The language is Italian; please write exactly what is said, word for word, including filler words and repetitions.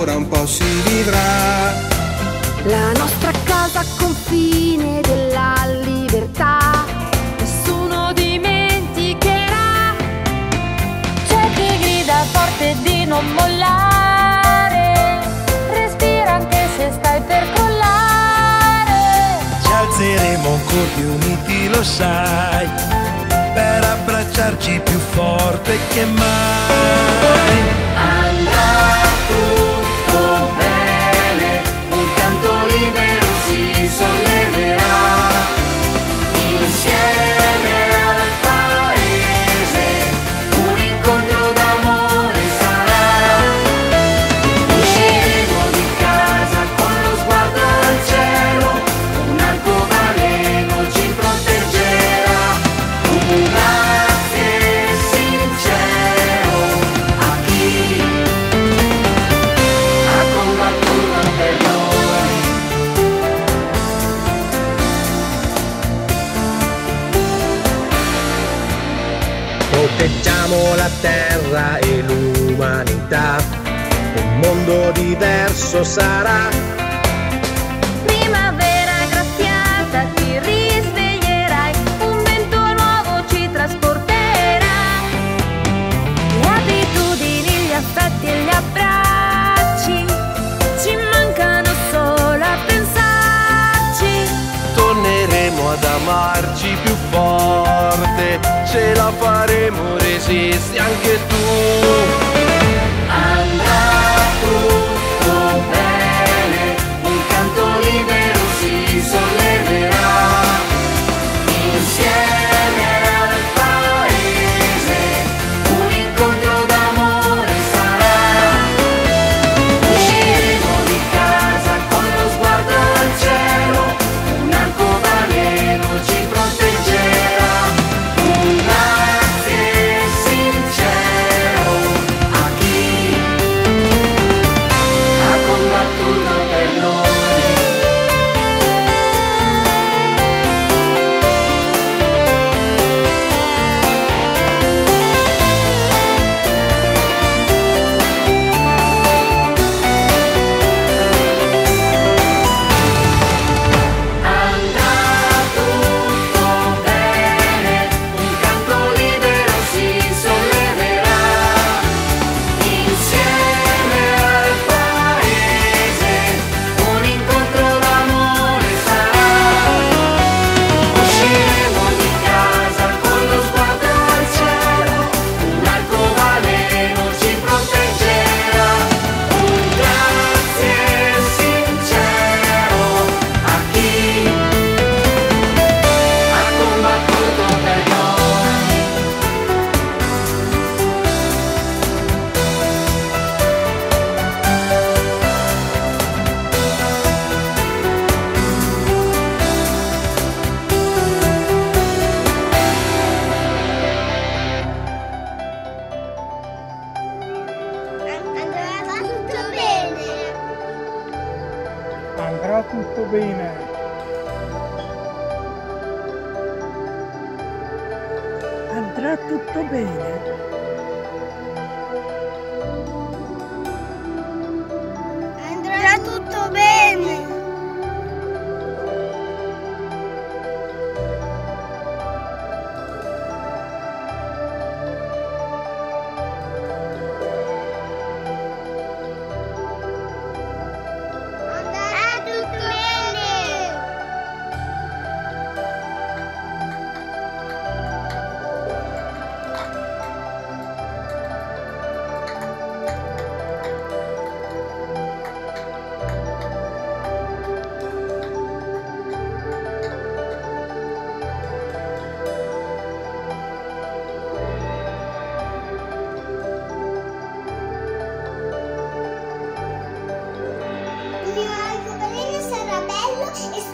ancora un po' si vivrà. La nostra casa confine della libertà, nessuno dimenticherà. C'è chi grida forte di non mollare, respira anche se stai per crollare. Ci alzeremo ancora più uniti, lo sai, per abbracciarci più forte che mai. Andrà tutto bene, un canto libero si solleverà, insieme al paese, un incontro d'amore sarà. Usciremo di casa con lo sguardo al cielo, un arcobaleno ci proteggerà. Un grazie sincero a chi ha combattuto per noi. Proteggiamo la terra e l'umanità, un mondo diverso sarà. Primavera graziata ti risveglierai, un vento nuovo ci trasporterà. Le abitudini, gli affetti e gli abbracci ci mancano solo a pensarci. Torneremo ad amarci più forte, ce la faremo, resisti anche tu. Andrà tutto bene, un canto libero si solleverà, insieme al paese, un incontro d'amore sarà. Usciremo di casa con lo sguardo al cielo, un arcobaleno ci proteggerà. Un grazie sincero a chi ha combattuto per noi. Andrà tutto bene, un canto libero si solleverà, insieme al paese, un incontro d'amore sarà. Usciremo di casa con lo sguardo al cielo, un arcobaleno ci proteggerà. Un grazie sincero a chi ha combattuto per noi. Andrà tutto bene. Andrà tutto bene. Andrà tutto bene. Andrà tutto bene. Il mio arcobaleno sarà bello e